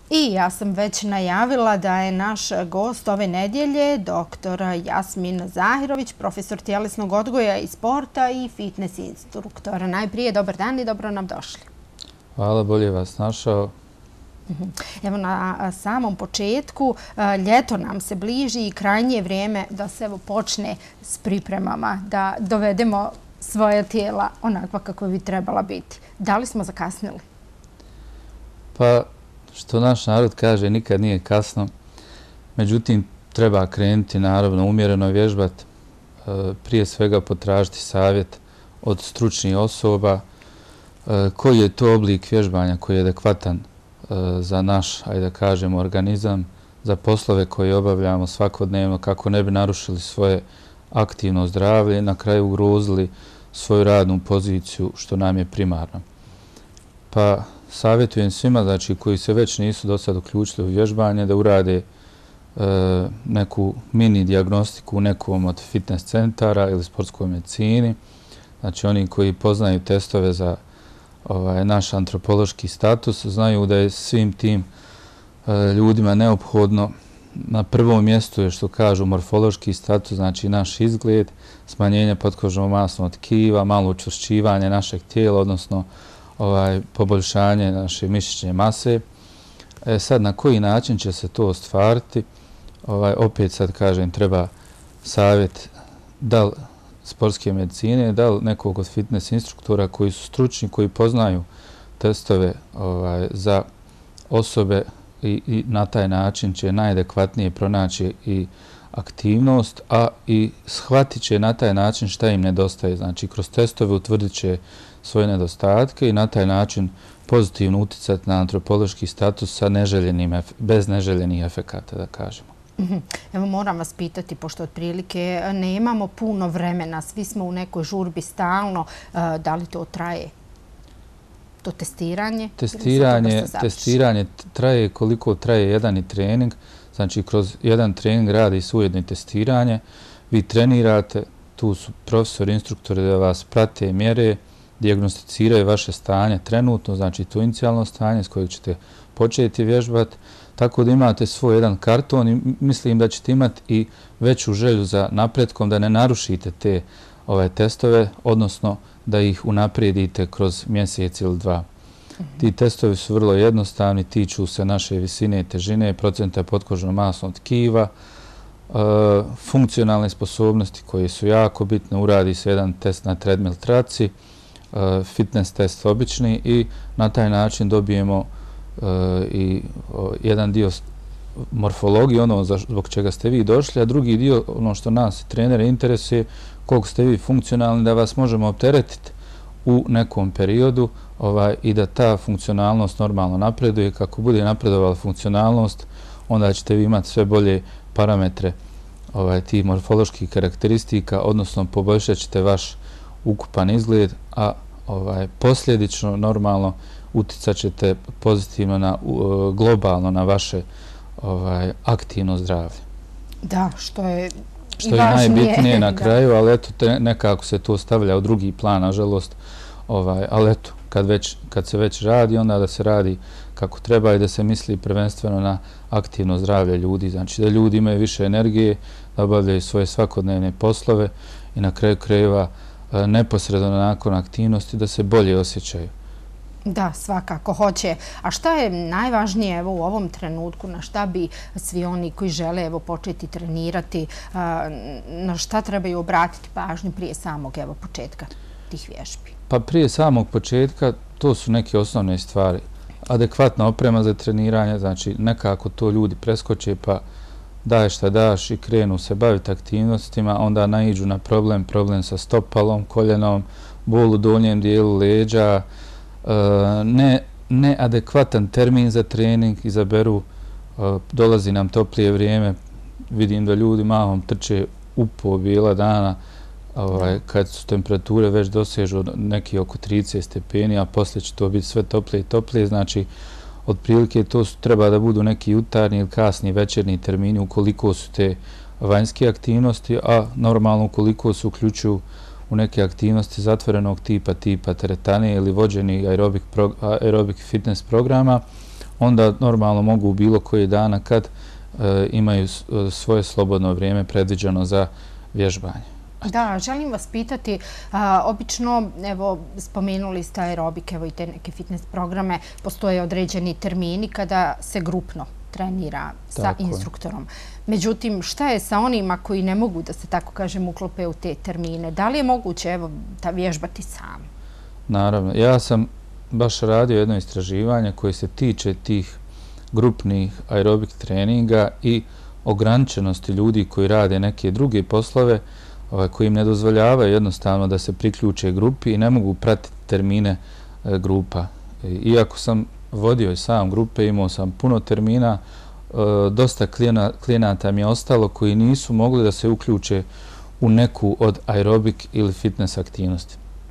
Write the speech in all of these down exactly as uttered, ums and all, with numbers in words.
I ja sam već najavila da je naš gost ove nedjelje doktor Jasmin Zahirović, profesor tjelesnog odgoja i sporta i fitness instruktor. Najprije dobar dan i dobro nam došli. Hvala, bolje vas našao. Evo na samom početku, ljeto nam se bliži i krajnje je vrijeme da se evo počne s pripremama, da dovedemo svoja tijela onakva kako bi trebala biti. Da li smo zakasnili? Pa, što naš narod kaže, nikad nije kasno. Međutim, treba krenuti, naravno, umjereno vježbati, prije svega potražiti savjet od stručnih osoba, koji je to oblik vježbanja koji je adekvatan za naš, ajde da kažemo, organizam, za poslove koje obavljamo svakodnevno, kako ne bi narušili svoje aktivno zdravlje i na kraju ugrozili svoju radnu poziciju, što nam je primarno. Pa savjetujem svima, znači, koji se već nisu do sad uključili u vježbanje, da urade e, neku mini dijagnostiku u nekom od fitness centara ili sportskoj medicini. Znači, oni koji poznaju testove za ovaj, naš antropološki status, znaju da je svim tim e, ljudima neophodno na prvom mjestu je, što kažu, morfološki status, znači naš izgled, smanjenje potkožnog masnog tkiva, malo učvršćivanje našeg tijela, odnosno ovaj, poboljšanje naše mišićne mase. E, sad, na koji način će se to ostvariti? Ovaj, opet sad kažem, treba savjet da li sportske medicine, da li nekog od fitness instruktora koji su stručni, koji poznaju testove ovaj, za osobe i, i na taj način će najadekvatnije pronaći i aktivnost, a i shvatit će na taj način šta im nedostaje. Znači, kroz testove utvrdit će svoje nedostatke i na taj način pozitivno uticati na antropološki status sa neželjenim, bez neželjenih efekata, da kažemo. Evo, moram vas pitati, pošto otprilike nemamo puno vremena, svi smo u nekoj žurbi stalno, da li to traje? To testiranje? Testiranje, testiranje traje koliko traje jedan i trening. Znači, kroz jedan trening radi se ujedno i testiranje. Vi trenirate, tu su profesori, instruktori da vas prate, mjere, dijagnosticiraju vaše stanje trenutno, znači to inicijalno stanje s kojeg ćete početi vježbati. Tako da imate svoj jedan karton i mislim da ćete imati i veću želju za napretkom, da ne narušite te ove testove, odnosno da ih unaprijedite kroz mjesec ili dva. Ti testovi su vrlo jednostavni, tiču se naše visine, težine, procenta potkožnog masnog tkiva, funkcionalne sposobnosti koje su jako bitne. Uradi se jedan test na treadmill traci, fitness test obični i na taj način dobijemo i jedan dio morfologije, ono zbog čega ste vi došli, a drugi dio, ono što nas trenere interesuje, koliko ste vi funkcionalni, da vas možemo opteretiti u nekom periodu ovaj, i da ta funkcionalnost normalno napreduje. Kako bude napredovala funkcionalnost, onda ćete vi imati sve bolje parametre ovaj, tih morfoloških karakteristika, odnosno poboljšat ćete vaš ukupan izgled, a ovaj, posljedično normalno uticat ćete pozitivno na, uh, globalno na vaše ovaj, aktivno zdravlje. Da, što je što je najbitnije na kraju, ali eto, te, nekako se to stavlja u drugi plan, nažalost, ovaj, ali eto, kad, već, kad se već radi, onda da se radi kako treba i da se misli prvenstveno na aktivno zdravlje ljudi, znači da ljudi imaju više energije, da obavljaju svoje svakodnevne poslove i na kraju krajeva neposredno nakon aktivnosti da se bolje osjećaju. Da, svakako hoće. A šta je najvažnije evo, u ovom trenutku, na šta bi svi oni koji žele evo, početi trenirati, na šta trebaju obratiti pažnju prije samog evo, početka tih vježbi? Pa prije samog početka to su neke osnovne stvari. Adekvatna oprema za treniranje, znači nekako to ljudi preskoče pa daj šta daš i krenu se baviti aktivnostima, onda naiđu na problem, problem sa stopalom, koljenom, bol u donjem dijelu leđa, ne, neadekvatan termin za trening, izaberu, dolazi nam toplije vrijeme, vidim da ljudi mahom trče u po bijela dana, ovaj, kad su temperature već dosežu neki oko trideset stepeni, a poslije će to biti sve toplije i toplije, znači otprilike to su, treba da budu neki jutarnji ili kasni večernji termini ukoliko su te vanjske aktivnosti, a normalno ukoliko se uključuju u neke aktivnosti zatvorenog tipa, tipa teretane ili vođeni aerobik, pro, aerobik fitness programa, onda normalno mogu bilo koji dana kad imaju svoje slobodno vrijeme predviđeno za vježbanje. Da, želim vas pitati, a, obično, evo, spomenuli ste aerobik, evo i te neke fitness programe, postoje određeni termini kada se grupno trenira sa Tako instruktorom. Je. Međutim, šta je sa onima koji ne mogu, da se tako kažem, uklope u te termine? Da li je moguće, evo, da vježbati sam? Naravno. Ja sam baš radio jedno istraživanje koje se tiče tih grupnih aerobik treninga i ograničenosti ljudi koji rade neke druge poslove koji im ne dozvoljavaju jednostavno da se priključe grupi i ne mogu pratiti termine grupa. Iako sam vodio i sam grupe, imao sam puno termina, dosta klijenata mi je ostalo koji nisu mogli da se uključe u neku od aerobik ili fitness aktivnosti.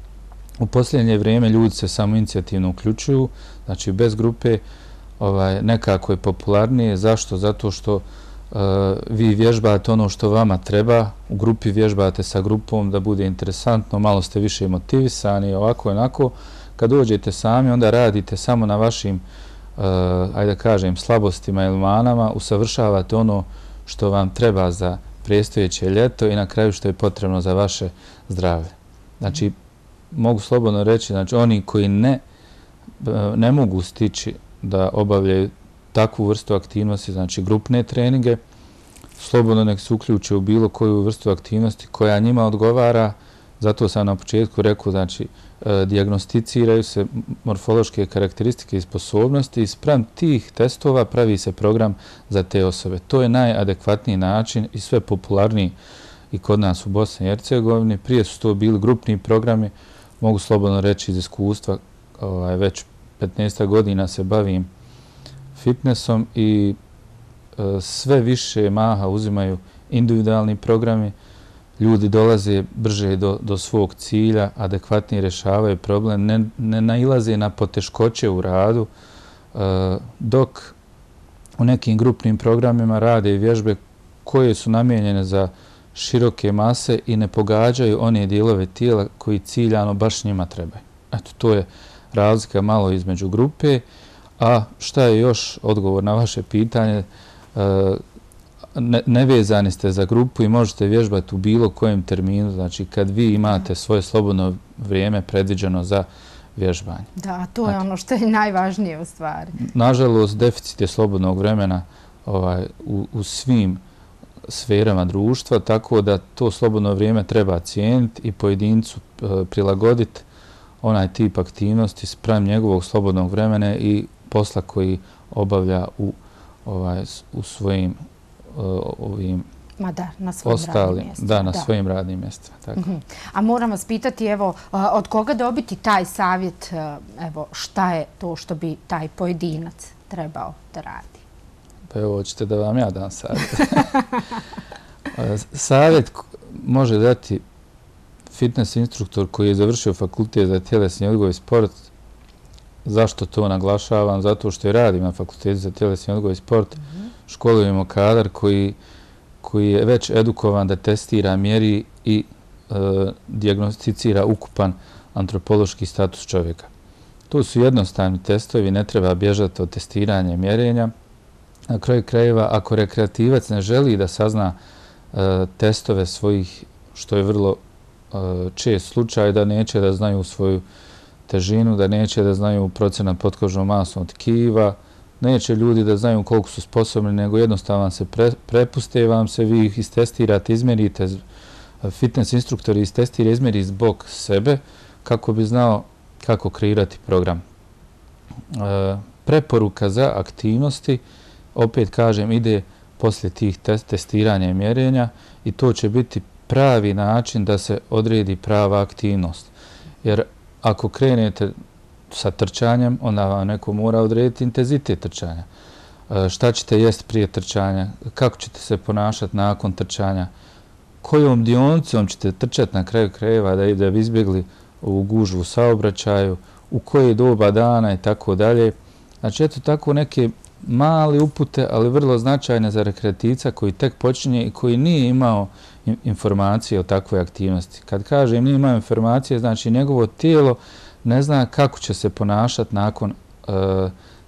U posljednje vrijeme ljudi se samo inicijativno uključuju, znači bez grupe, ovaj, nekako je popularnije. Zašto? Zato što uh, vi vježbate ono što vama treba, u grupi vježbate sa grupom da bude interesantno, malo ste više motivisani, ovako i onako. Kad dođete sami, onda radite samo na vašim, uh, ajde da kažem, slabostima ili manama, usavršavate ono što vam treba za predstojeće ljeto i na kraju što je potrebno za vaše zdravlje. Znači, mogu slobodno reći, znači oni koji ne, ne mogu stići da obavljaju takvu vrstu aktivnosti, znači grupne treninge, slobodno nek se uključe u bilo koju vrstu aktivnosti koja njima odgovara. Zato sam na početku rekao, znači, dijagnosticiraju se morfološke karakteristike i sposobnosti i spram tih testova pravi se program za te osobe. To je najadekvatniji način i sve popularniji i kod nas u Bosni i Hercegovini. Prije su to bili grupni programi, mogu slobodno reći iz iskustva, ovaj, već petnaest godina se bavim fitnessom i e, sve više maha uzimaju individualni programi. Ljudi dolaze brže do, do svog cilja, adekvatnije rješavaju problem, ne, ne nailaze na poteškoće u radu, e, dok u nekim grupnim programima rade i vježbe koje su namijenjene za široke mase i ne pogađaju one dijelove tijela koji ciljano baš njima trebaju. Eto, to je razlika malo između grupe. A šta je još odgovor na vaše pitanje? Ne, nevezani ste za grupu i možete vježbati u bilo kojem terminu, znači kad vi imate svoje slobodno vrijeme predviđeno za vježbanje. Da, to je znači ono što je najvažnije u stvari. Nažalost, deficit je slobodnog vremena ovaj, u, u svim sferama društva, tako da to slobodno vrijeme treba cijeniti i pojedincu e, prilagoditi onaj tip aktivnosti spram njegovog slobodnog vremena i posla koji obavlja u, ovaj, u svojim ovim Ma da, na svojim ostalim, radnim mjestima. Da, na da. svojim radnim mjestima. Tako. Uh-huh. A moram vas pitati, evo, od koga dobiti taj savjet, evo, šta je to što bi taj pojedinac trebao da radi? Pa evo, hoćete da vam ja dam savjet. Savjet može dati fitness instruktor koji je završio fakultet za tjelesni odgoj i sport. Zašto to naglašavam? Zato što je radim na fakultetu za tjelesni odgoj i sport. Mm-hmm. Školujemo kadar koji, koji je već edukovan da testira, mjeri i e, dijagnosticira ukupan antropološki status čovjeka. To su jednostavni testovi, ne treba bježati od testiranja i mjerenja. Na kraju krajeva, ako rekreativac ne želi da sazna e, testove svojih, što je vrlo e, čest slučaj, da neće da znaju svoju težinu, da neće da znaju procenat potkožnog masnog tkiva, neće ljudi da znaju koliko su sposobni, nego jednostavno se pre, prepuste vam se, vi ih istestirate, izmjerite, fitness instruktori istestira, izmjeri zbog sebe kako bi znao kako kreirati program. E, preporuka za aktivnosti, opet kažem, ide poslije tih test, testiranja i mjerenja i to će biti pravi način da se odredi prava aktivnost. Jer ako krenete sa trčanjem, onda vam neko mora odrediti intenzitet trčanja. E, šta ćete jesti prije trčanja, kako ćete se ponašati nakon trčanja, kojom dionicom ćete trčati na kraju krajeva da, da bi izbjegli u gužvu saobraćaju, u koje doba dana i tako dalje. Znači, eto tako neke male upute, ali vrlo značajne za rekreativca koji tek počinje i koji nije imao informacije o takvoj aktivnosti. Kad kažem nije imao informacije, znači njegovo tijelo ne zna kako će se ponašati nakon uh,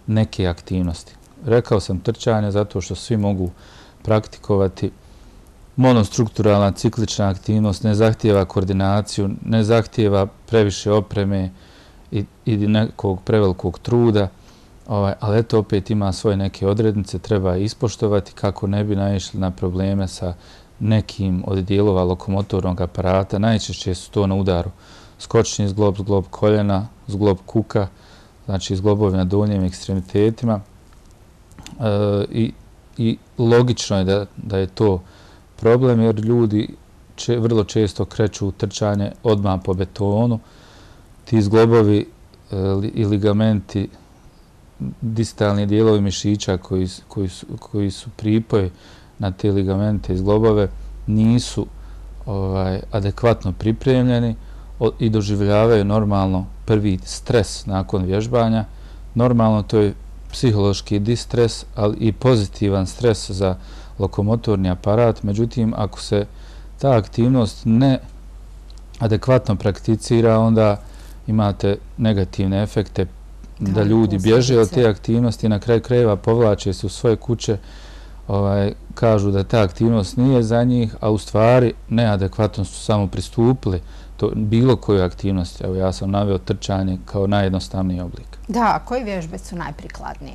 neke aktivnosti. Rekao sam trčanje zato što svi mogu praktikovati. Monostrukturalna ciklična aktivnost ne zahtijeva koordinaciju, ne zahtijeva previše opreme i, i nekog prevelikog truda, ovaj, ali eto opet ima svoje neke odrednice, treba ispoštovati kako ne bi naišli na probleme sa nekim od dijelova lokomotornog aparata. Najčešće su to na udaru skočni zglob, zglob koljena, zglob kuka, znači zglobovi na donjim ekstremitetima. E, i, I logično je da, da je to problem jer ljudi če, vrlo često kreću u trčanje odmah po betonu. Ti zglobovi e, i ligamenti, distalni dijelovi mišića koji, koji, su, koji su pripoj na te ligamente i zglobove nisu ovaj, adekvatno pripremljeni i doživljavaju normalno prvi stres nakon vježbanja. Normalno to je psihološki distres, ali i pozitivan stres za lokomotorni aparat. Međutim, ako se ta aktivnost ne adekvatno prakticira, onda imate negativne efekte da ljudi bježe od te aktivnosti i na kraju krajeva povlače se u svoje kuće, ovaj, kažu da ta aktivnost nije za njih, a u stvari neadekvatno su samo pristupili to bilo koju aktivnost. Evo, ja sam naveo trčanje kao najjednostavniji oblik. Da, a koje vježbe su najprikladnije?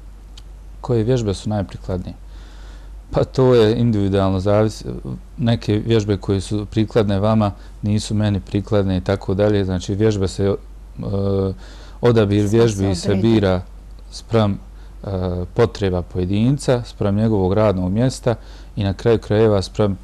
Koje vježbe su najprikladnije? Pa to je individualno zavisi. Neke vježbe koje su prikladne vama nisu meni prikladne i tako dalje. Znači vježbe se, uh, odabir vježbi se bira spram uh, potreba pojedinca, spram njegovog radnog mjesta i na kraju krajeva spram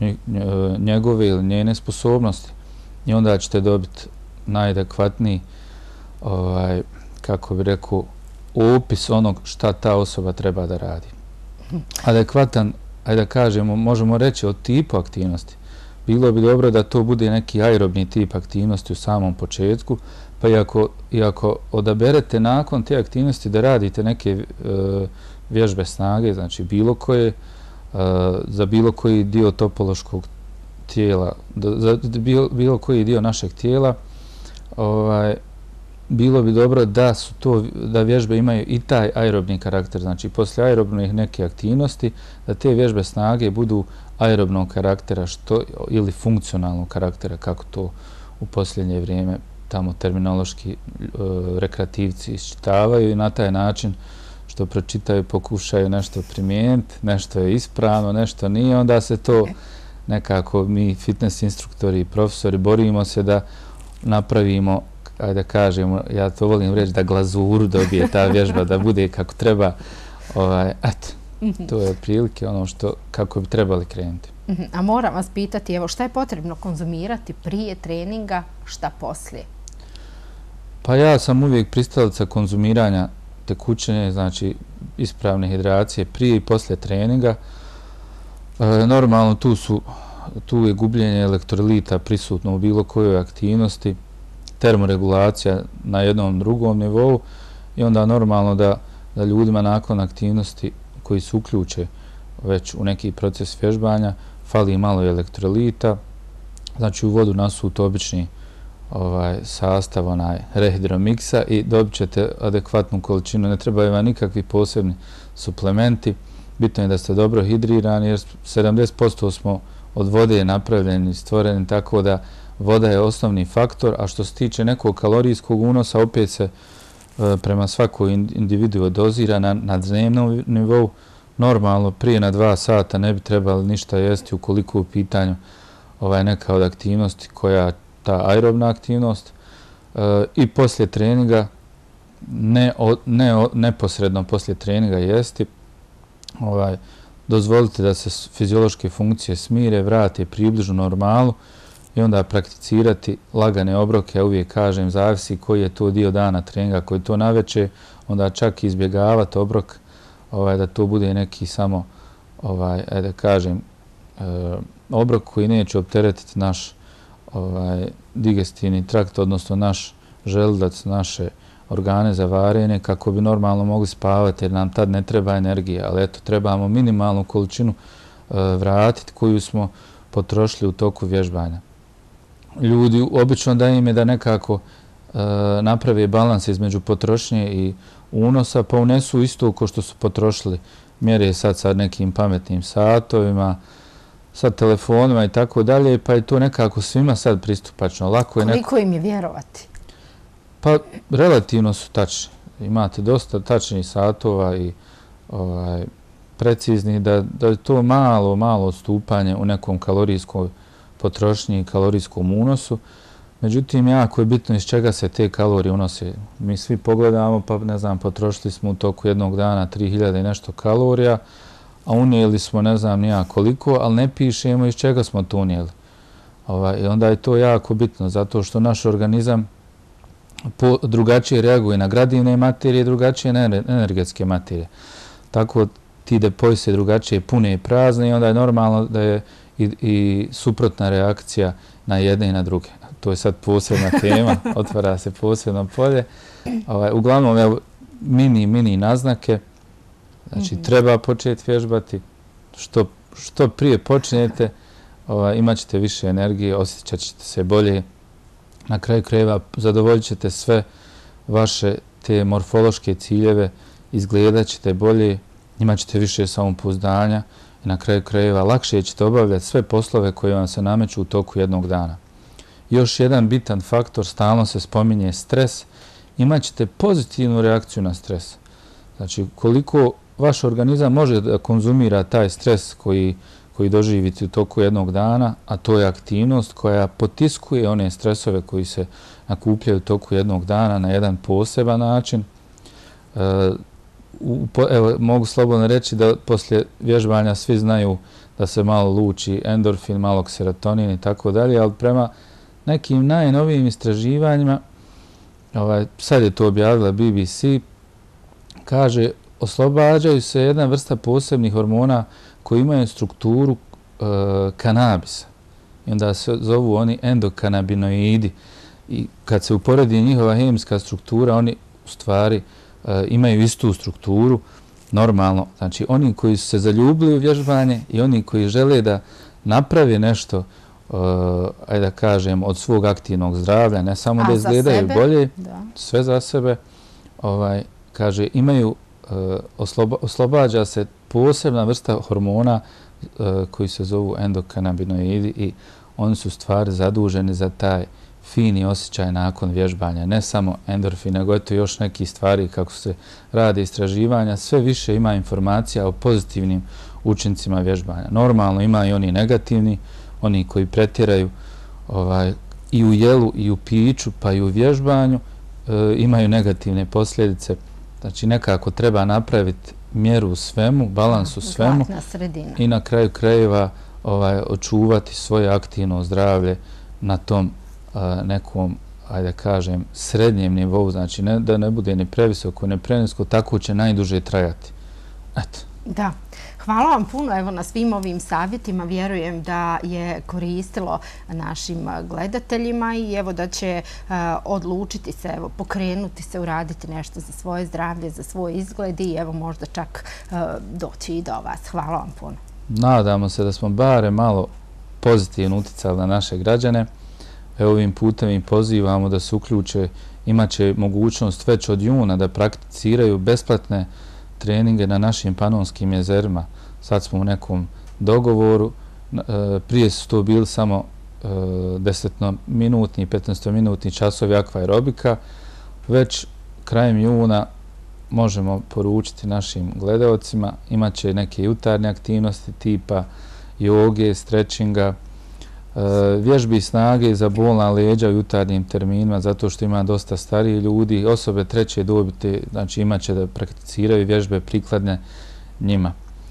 njegove ili njene sposobnosti. I onda ćete dobiti najadekvatniji, ovaj, kako bi rekao, opis onog šta ta osoba treba da radi. Adekvatan, ajde da kažemo, možemo reći o tipu aktivnosti. Bilo bi dobro da to bude neki aerobni tip aktivnosti u samom početku, pa iako, iako odaberete nakon te aktivnosti da radite neke e, vježbe snage, znači bilo koje, e, za bilo koji dio topološkog tijela, za bilo, bilo koji dio našeg tijela, ovaj, bilo bi dobro da su to, da vježbe imaju i taj aerobni karakter, znači poslije aerobnih neke aktivnosti, da te vježbe snage budu aerobnog karaktera što, ili funkcionalnog karaktera, kako to u posljednje vrijeme tamo terminološki e, rekreativci iščitavaju i na taj način što pročitaju, pokušaju nešto primijeniti, nešto je ispravno, nešto nije, onda se to nekako mi fitness instruktori i profesori borimo se da napravimo, ajde da kažemo, ja to volim reći, da glazuru dobije ta vježba, da bude kako treba. Ovaj, eto, to je otprilike ono što, kako bi trebali krenuti. A moram vas pitati, evo, šta je potrebno konzumirati prije treninga, šta poslije? Pa ja sam uvijek pristalica konzumiranja tekućine, znači ispravne hidracije prije i poslije treninga. E, normalno tu su, tu je gubljenje elektrolita prisutno u bilo kojoj aktivnosti, termoregulacija na jednom drugom nivou i onda normalno da, da ljudima nakon aktivnosti koji se uključe već u neki proces vježbanja fali malo elektrolita, znači u vodu nasut obični ovaj, sastav onaj rehidromiksa i dobit ćete adekvatnu količinu, ne trebaju vam nikakvi posebni suplementi, bitno je da ste dobro hidrirani jer sedamdeset posto smo od vode napravljeni i stvoreni, tako da voda je osnovni faktor, a što se tiče nekog kalorijskog unosa, opet se e, prema svakoj individu dozira na, na dnevnom nivou. Normalno, prije na dva sata ne bi trebali ništa jesti ukoliko u pitanju ovaj, neka od aktivnosti koja ta aerobna aktivnost e, i poslije treninga, ne, o, ne o, neposredno poslije treninga jesti. Ovaj, dozvolite da se fiziološke funkcije smire, vrate približno normalu i onda prakticirati lagane obroke. Ja uvijek kažem, zavisi koji je to dio dana treninga, koji to naveče, onda čak izbjegavati obrok, ovaj, da to bude neki samo, ovaj, da kažem, e, obrok koji neće opteretiti naš ovaj, digestivni trakt, odnosno naš želudac, naše organe za varenje, kako bi normalno mogli spavati, jer nam tad ne treba energija, ali eto, trebamo minimalnu količinu e, vratiti koju smo potrošili u toku vježbanja. Ljudi, obično da im je da nekako e, naprave balans između potrošnje i unosa, pa unesu isto ko što su potrošili. Mjere sad sa nekim pametnim satovima, sa telefonima i tako dalje, pa je to nekako svima sad pristupačno. Lako je Koliko im je vjerovati? Pa relativno su tačni. Imate dosta tačnih satova i ovaj, precizni da, da je to malo, malo odstupanje u nekom kalorijskoj potrošnji i kalorijskom unosu. Međutim, jako je bitno iz čega se te kalorije unose. Mi svi pogledamo, pa ne znam, potrošili smo u toku jednog dana tri hiljade i nešto kalorija, a unijeli smo ne znam nija koliko, ali ne pišemo iz čega smo to unijeli. Ovaj, i onda je to jako bitno, zato što naš organizam po, drugačije reaguje na gradivne materije, drugačije na energetske materije. Tako ti depoji se drugačije pune i prazne i onda je normalno da je i, i suprotna reakcija na jedne i na druge. To je sad posebna tema, otvara se posebno polje. Ovaj, uglavnom, evo, mini, mini naznake. Znači, mm-hmm. treba početi vježbati. Što, što prije počnete, ovaj, imat ćete više energije, osjećat ćete se bolje. Na kraju krajeva zadovoljit ćete sve vaše te morfološke ciljeve, izgledat ćete bolje, imat ćete više samopouzdanja i na kraju krajeva lakše ćete obavljati sve poslove koje vam se nameću u toku jednog dana. Još jedan bitan faktor, stalno se spominje stres, imat ćete pozitivnu reakciju na stres. Znači, koliko vaš organizam može da konzumira taj stres koji, koji doživite u toku jednog dana, a to je aktivnost koja potiskuje one stresove koji se nakupljaju u toku jednog dana na jedan poseban način. E, u, evo, mogu slobodno reći da poslije vježbanja svi znaju da se malo luči endorfin, malo serotonin i tako dalje, ali prema nekim najnovijim istraživanjima, ovaj, sad je to objavila B B C, kaže, oslobađaju se jedna vrsta posebnih hormona koji imaju strukturu e, kanabisa. I onda se zovu oni endokanabinoidi. I kad se uporedi njihova hemijska struktura, oni u stvari e, imaju istu strukturu, normalno. Znači, oni koji su se zaljubili u vježbanje i oni koji žele da naprave nešto, uh, ajde da kažem, od svog aktivnog zdravlja, ne samo A da izgledaju bolje, da. Sve za sebe, ovaj, kaže, imaju, uh, osloba, oslobađa se posebna vrsta hormona uh, koji se zovu endokanabinoidi i oni su stvari zaduženi za taj fini osjećaj nakon vježbanja. Ne samo endorfin, nego eto još neki stvari kako se rade istraživanja. Sve više ima informacija o pozitivnim učincima vježbanja. Normalno ima i oni negativni, oni koji pretjeraju ovaj, i u jelu i u piću pa i u vježbanju e, imaju negativne posljedice. Znači nekako treba napraviti mjeru u svemu, balans u svemu i na kraju krajeva ovaj, očuvati svoje aktivno zdravlje na tom a, nekom, ajde kažem, srednjem nivou. Znači ne, da ne bude ni previsoko, ni prenisko, tako će najduže trajati. Eto. Da. Hvala vam puno evo, na svim ovim savjetima. Vjerujem da je koristilo našim gledateljima i evo da će uh, odlučiti se, evo, pokrenuti se, uraditi nešto za svoje zdravlje, za svoj izgled i evo možda čak uh, doći i do vas. Hvala vam puno. Nadamo se da smo bare malo pozitivno uticali na naše građane. Evo ovim putem im pozivamo da se uključe. Imaće mogućnost već od juna da prakticiraju besplatne treninge na našim Panonskim jezerima. Sad smo u nekom dogovoru. Prije su to bili samo desetminutni i petnaestominutni časovi akvaerobika. Već krajem juna možemo poručiti našim gledaocima. Imaće neke jutarnje aktivnosti tipa joge, stretchinga, vježbi snage za bolna leđa u jutarnjim terminima, zato što ima dosta stariji ljudi, osobe treće dobi, znači imaće da prakticiraju vježbe prikladne njima.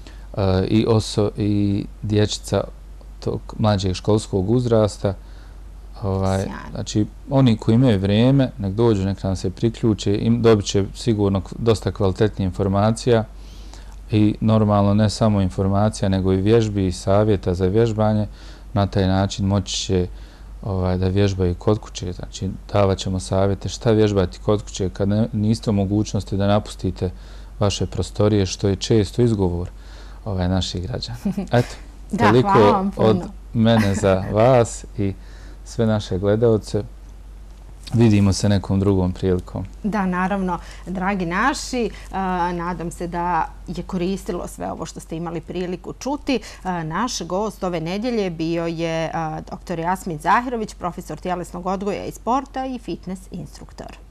I, oso, i dječica tog mlađeg školskog uzrasta. Ovaj, znači, oni koji imaju vrijeme, nek dođu, nek nam se priključe, im dobit će sigurno dosta kvalitetnije informacija i normalno ne samo informacija, nego i vježbi i savjeta za vježbanje. Na taj način moći će ovaj, da vježbaju kod kuće. Znači, davat ćemo savjete šta vježbati kod kuće kad ne, niste u mogućnosti da napustite vaše prostorije, što je često izgovor ovaj, naših građana. Eto, da, toliko od mene za vas i sve naše gledaoce. vidimo se nekom drugom prilikom. Da, naravno, dragi naši, nadam se da je koristilo sve ovo što ste imali priliku čuti. Naš gost ove nedjelje bio je doktor Jasmin Zahirović, profesor tjelesnog odgoja i sporta i fitness instruktor.